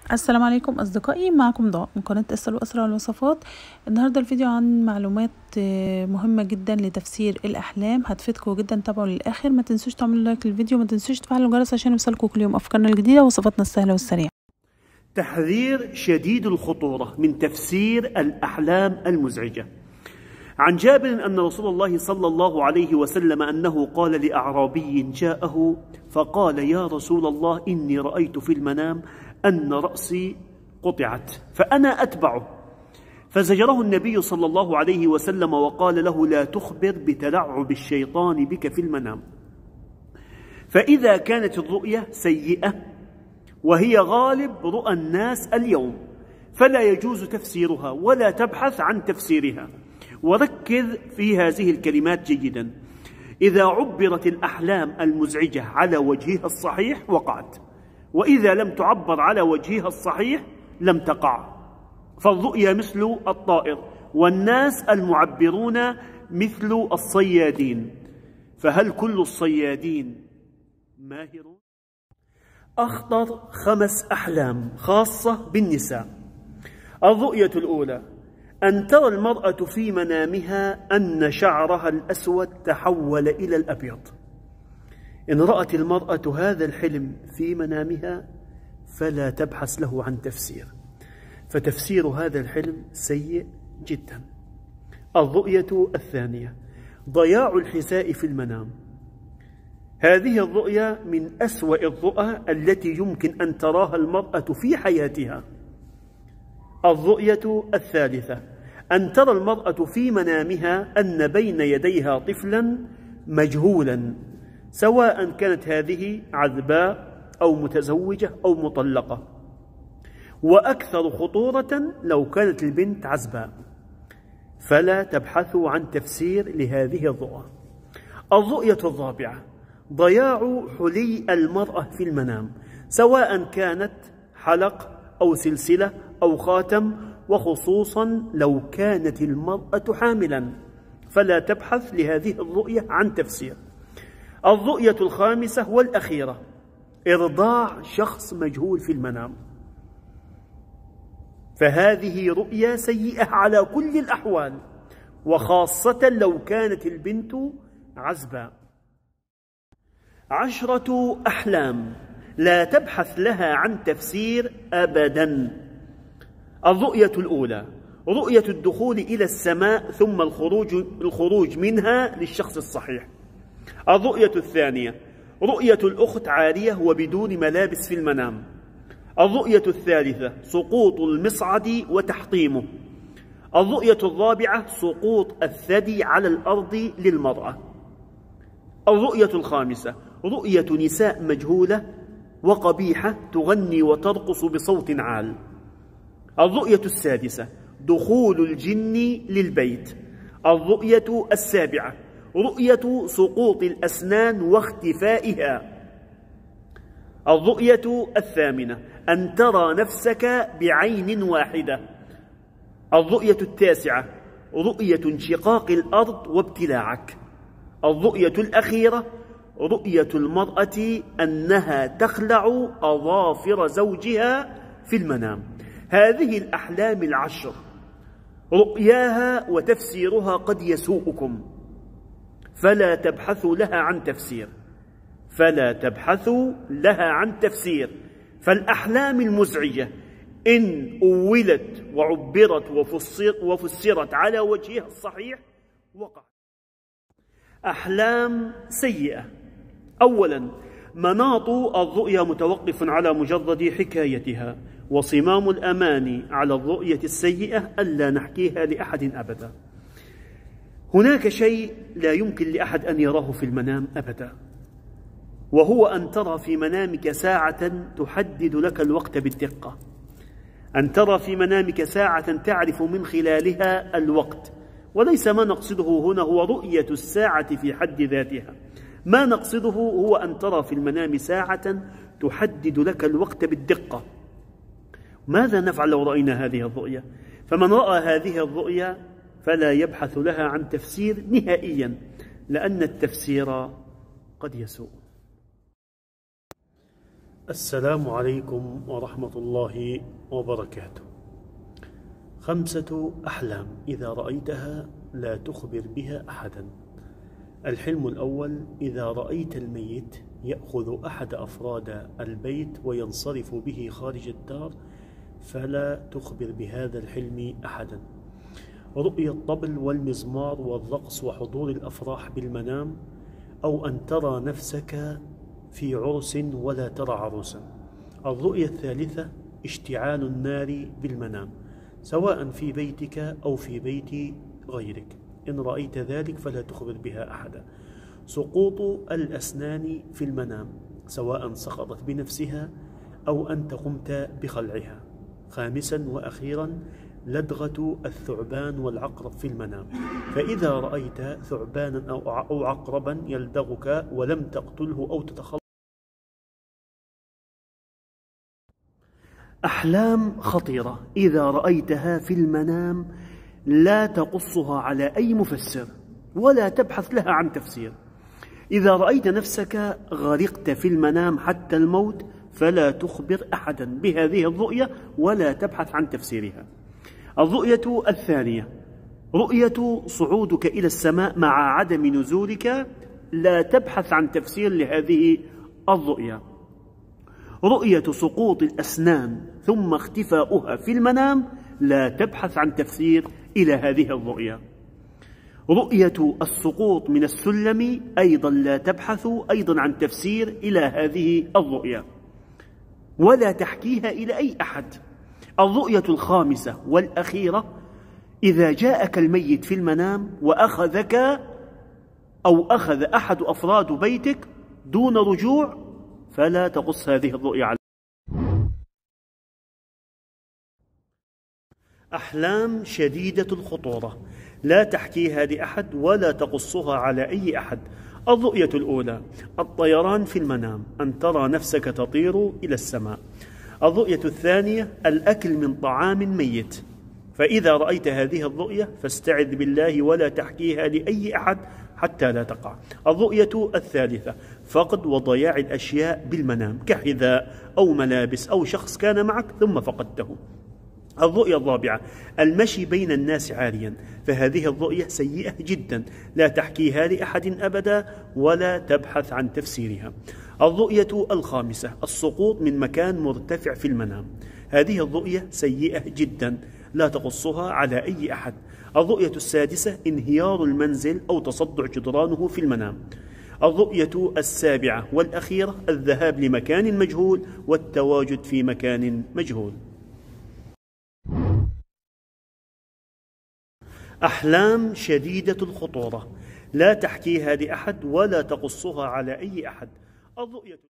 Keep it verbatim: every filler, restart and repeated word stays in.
السلام عليكم أصدقائي، معكم ضاء من قناة اسأل وأسرع والوصفات. النهاردة الفيديو عن معلومات مهمة جدا لتفسير الأحلام، هتفيدكم جدا. تابعوا للآخر. ما تنسوش تعملوا لايك للفيديو، ما تنسوش تفعلوا الجرس عشان يوصلكم كل يوم أفكارنا الجديدة ووصفاتنا السهلة والسريعة. تحذير شديد الخطورة من تفسير الأحلام المزعجة. عن جابر أن رسول الله صلى الله عليه وسلم أنه قال لأعرابي جاءه فقال: يا رسول الله، إني رأيت في المنام أن رأسي قطعت فأنا أتبعه. فزجره النبي صلى الله عليه وسلم وقال له: لا تخبر بتلعب الشيطان بك في المنام، فإذا كانت الرؤية سيئة وهي غالب رؤى الناس اليوم فلا يجوز تفسيرها ولا تبحث عن تفسيرها. وركز في هذه الكلمات جيدا: إذا عبرت الأحلام المزعجة على وجهها الصحيح وقعت، وإذا لم تعبر على وجهها الصحيح لم تقع. فالرؤيا مثل الطائر، والناس المعبرون مثل الصيادين، فهل كل الصيادين ماهرون؟ أخطر خمس أحلام خاصة بالنساء. الرؤية الأولى: أن ترى المرأة في منامها أن شعرها الأسود تحول إلى الأبيض. إن رأت المرأة هذا الحلم في منامها فلا تبحث له عن تفسير، فتفسير هذا الحلم سيء جدا. الرؤية الثانية: ضياع الحذاء في المنام. هذه الرؤيا من أسوأ الرؤى التي يمكن أن تراها المرأة في حياتها. الرؤية الثالثة: أن ترى المرأة في منامها أن بين يديها طفلا مجهولا، سواء كانت هذه عذباء أو متزوجة أو مطلقة، وأكثر خطورة لو كانت البنت عزباء، فلا تبحثوا عن تفسير لهذه الرؤى. الرؤية الرابعة: ضياع حلي المرأة في المنام، سواء كانت حلق أو سلسلة أو خاتم، وخصوصا لو كانت المرأة حاملا، فلا تبحث لهذه الرؤية عن تفسير. الرؤية الخامسة والأخيرة: إرضاع شخص مجهول في المنام، فهذه رؤيا سيئة على كل الأحوال، وخاصة لو كانت البنت عزباء. عشرة أحلام لا تبحث لها عن تفسير أبدا. الرؤية الأولى: رؤية الدخول إلى السماء ثم الخروج الخروج منها للشخص الصحيح. الرؤية الثانية: رؤية الأخت عارية وبدون ملابس في المنام. الرؤية الثالثة: سقوط المصعد وتحطيمه. الرؤية الرابعة: سقوط الثدي على الأرض للمرأة. الرؤية الخامسة: رؤية نساء مجهولة وقبيحة تغني وترقص بصوت عال. الرؤية السادسة: دخول الجن للبيت. الرؤية السابعة: رؤية سقوط الأسنان واختفائها. الرؤية الثامنة: أن ترى نفسك بعين واحدة. الرؤية التاسعة: رؤية انشقاق الأرض وابتلاعك. الرؤية الأخيرة: رؤية المرأة أنها تخلع أظافر زوجها في المنام. هذه الأحلام العشر رؤياها وتفسيرها قد يسوءكم، فلا تبحثوا لها عن تفسير فلا تبحثوا لها عن تفسير فالأحلام المزعجة إن أولت وعبرت وفسر وفسرت على وجهها الصحيح وقع. أحلام سيئة. أولا: مناط الرؤيا متوقف على مجرد حكايتها، وصمام الأمان على الرؤية السيئة ألا نحكيها لأحد أبدا. هناك شيء لا يمكن لأحد أن يراه في المنام أبدا، وهو أن ترى في منامك ساعة تحدد لك الوقت بالدقة، أن ترى في منامك ساعة تعرف من خلالها الوقت. وليس ما نقصده هنا هو رؤية الساعة في حد ذاتها، ما نقصده هو أن ترى في المنام ساعة تحدد لك الوقت بالدقة. ماذا نفعل لو رأينا هذه الرؤية؟ فمن رأى هذه الرؤية فلا يبحث لها عن تفسير نهائيا، لأن التفسير قد يسوء. السلام عليكم ورحمة الله وبركاته. خمسة أحلام إذا رأيتها لا تخبر بها أحدا. الحلم الأول: إذا رأيت الميت يأخذ أحد أفراد البيت وينصرف به خارج الدار فلا تخبر بهذا الحلم أحدا. رؤيا الطبل والمزمار والرقص وحضور الأفراح بالمنام، أو أن ترى نفسك في عرس ولا ترى عروسا. الرؤيا الثالثة: اشتعال النار بالمنام سواء في بيتك أو في بيت غيرك. إن رأيت ذلك فلا تخبر بها أحدا. سقوط الأسنان في المنام سواء سقطت بنفسها أو أنت قمت بخلعها. خامسا وأخيرا: لدغة الثعبان والعقرب في المنام، فإذا رأيت ثعبانا أو عقربا يلدغك ولم تقتله أو تتخلص. أحلام خطيرة إذا رأيتها في المنام لا تقصها على أي مفسر ولا تبحث لها عن تفسير. إذا رأيت نفسك غرقت في المنام حتى الموت فلا تخبر أحدا بهذه الرؤية ولا تبحث عن تفسيرها. الرؤية الثانية: رؤية صعودك إلى السماء مع عدم نزولك، لا تبحث عن تفسير لهذه الرؤية. رؤية سقوط الأسنان ثم اختفاؤها في المنام، لا تبحث عن تفسير إلى هذه الرؤية. رؤية السقوط من السلم أيضا لا تبحث أيضا عن تفسير إلى هذه الرؤية ولا تحكيها إلى أي أحد. الرؤية الخامسة والأخيرة: إذا جاءك الميت في المنام وأخذك أو أخذ أحد أفراد بيتك دون رجوع فلا تقص هذه الرؤيا عليه. أحلام شديدة الخطورة لا تحكيها لأحد ولا تقصها على أي أحد. الرؤية الأولى: الطيران في المنام، أن ترى نفسك تطير إلى السماء. الرؤية الثانية: الأكل من طعام ميت، فإذا رأيت هذه الرؤية فاستعذ بالله ولا تحكيها لأي أحد حتى لا تقع. الرؤية الثالثة: فقد وضياع الأشياء بالمنام كحذاء أو ملابس أو شخص كان معك ثم فقدته. الرؤيا الرابعة: المشي بين الناس عاريا، فهذه الرؤية سيئة جدا، لا تحكيها لأحد أبدا ولا تبحث عن تفسيرها. الرؤية الخامسة: السقوط من مكان مرتفع في المنام، هذه الرؤية سيئة جدا، لا تقصها على أي أحد. الرؤية السادسة: انهيار المنزل أو تصدع جدرانه في المنام. الرؤية السابعة والأخيرة: الذهاب لمكان مجهول والتواجد في مكان مجهول. أحلام شديدة الخطورة لا تحكيها لأحد ولا تقصها على أي أحد. الرؤية